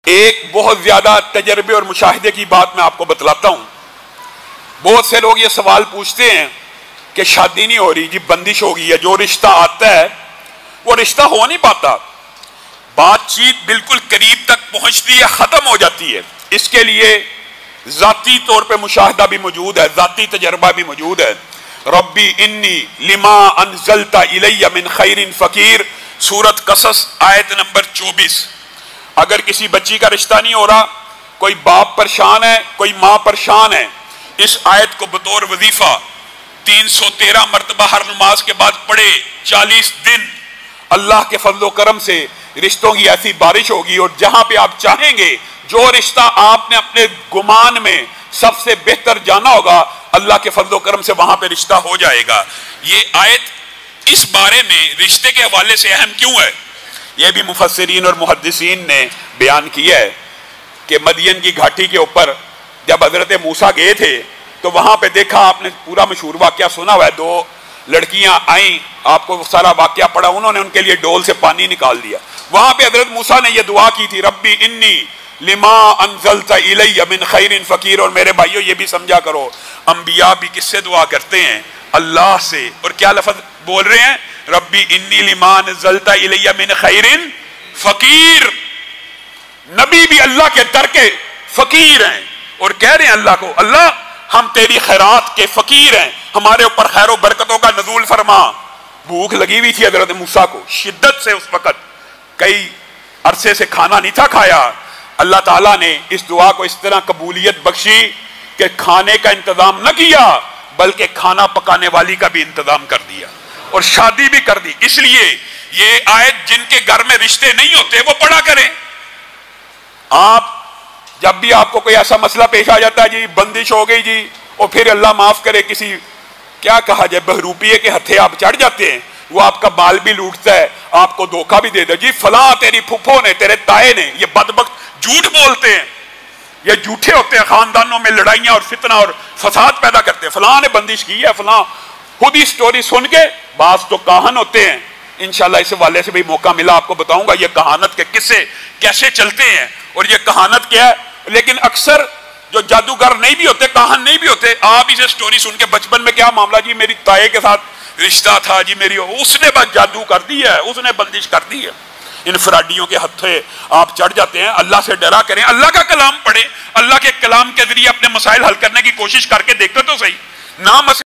ایک بہت زیادہ تجربے اور مشاہدے کی بات میں آپ کو بتلاتا ہوں. بہت سے لوگ یہ سوال پوچھتے ہیں کہ شادی نہیں ہو رہی جی، بندش ہو گئی ہے، جو رشتہ آتا ہے وہ رشتہ ہو نہیں پاتا، بات چیت بالکل قریب تک پہنچتی ہے، ختم ہو جاتی ہے. اس کے لیے ذاتی طور پہ مشاہدہ بھی موجود ہے، ذاتی تجربہ بھی موجود ہے. ربی انی لما انزلت الی من خیر فقیر، سورۃ قصص آیت نمبر 24. اگر کسی بچی کا رشتہ نہیں ہو رہا، کوئی باپ پریشان ہے، کوئی ماں پریشان ہے، اس آیت کو بطور وظیفہ 313 مرتبہ ہر نماز کے بعد پڑھے، 40 دن اللہ کے فضل و کرم سے رشتوں کی ایسی بارش ہوگی. اور جہاں پہ آپ چاہیں گے، جو رشتہ آپ نے اپنے گمان میں سب سے بہتر جانا ہوگا، اللہ کے فضل و کرم سے وہاں پہ رشتہ ہو جائے گا. یہ آیت اس بارے میں رشتے کے حوالے سے اہم کیوں ہے؟ یہ بھی مفسرین اور محدثین نے بیان کیا ہے کہ مدین کی گھاٹی کے اوپر جب حضرت موسیٰ گئے تھے تو وہاں پہ دیکھا، آپ نے پورا مشہور واقعہ سنا ہوا ہے، 2 لڑکیاں آئیں، آپ کو سارا واقعہ پڑھا، انہوں نے ان کے لیے ڈول سے پانی نکال دیا. وہاں پہ حضرت موسیٰ نے یہ دعا کی تھی، ربی انی لما انزلت الی من خیر فقیر. اور میرے بھائیوں یہ بھی سمجھا کرو، انبیاء بھی کس سے دعا کرتے ہیں؟ اللہ سے. اور کیا لفظ بول رہے ہیں؟ ربی انی لما انزلت الی من خیر فقیر. نبی بھی اللہ کے در کے فقیر ہیں اور کہہ رہے ہیں اللہ کو، اللہ ہم تیری خیرات کے فقیر ہیں، ہمارے اوپر خیر و برکتوں کا نزول فرما. بھوک لگی ہوئی تھی حضرت موسیٰ کو شدت سے، اس وقت کئی عرصے سے کھانا نہیں تھا کھایا. اللہ تعالیٰ نے اس دعا کو اس طرح قبولیت بخشی کہ کھانے کا انتظام نہ کیا بلکہ کھانا پکانے والی کا بھی انتظام کر دیا اور شادی بھی کر دی. اس لیے یہ آیت جن کے گھر میں رشتے نہیں ہوتے وہ پڑھا کریں. آپ جب بھی آپ کو کوئی ایسا مسئلہ پیش آ جاتا ہے، جی بندش ہو گئی جی، اور پھر اللہ معاف کرے کسی کیا کہا جائے بہروپیے کے ہتھے آپ چڑھ جاتے ہیں، وہ آپ کا بال بھی لوٹتا ہے، آپ کو دھوکہ بھی دے دے، جی فلاں تیری پھپھو نے، تیرے تائے نے. یہ بدبخت جھوٹ بولتے ہیں، یہ جھوٹے ہوتے ہیں، خاندانوں میں لڑائیاں اور فتنہ اور فساد پیدا کرتے ہیں. فلاں نے بندش کی ہے، فلاں. خود ہی سٹوری سن کے بعض تو کاہن ہوتے ہیں. انشاءاللہ اس والے سے بھی موقع ملا آپ کو بتاؤں گا یہ کہانت کے قصے کیسے چلتے ہیں اور یہ کہانت کیا ہے. لیکن اکثر جو جادوگر نہیں بھی ہوتے، کاہن نہیں بھی ہوتے، آپ اسے سٹوری سن کے بچپن میں کیا معاملہ، جی میری تائے کے ساتھ رشتہ تھا، جی میری اس نے بس جادو کر دی ہے، اس نے بندش کر دی ہے. ان فراڈیوں کے ہتھے آپ چڑھ جاتے ہیں. اللہ سے ڈرا کریں، اللہ کا کلام پڑھیں، اللہ کے کلام کے ذریعے اپنے مسائل حل کرنے کی کوشش کر کے دیکھتے تو صحیح. نہ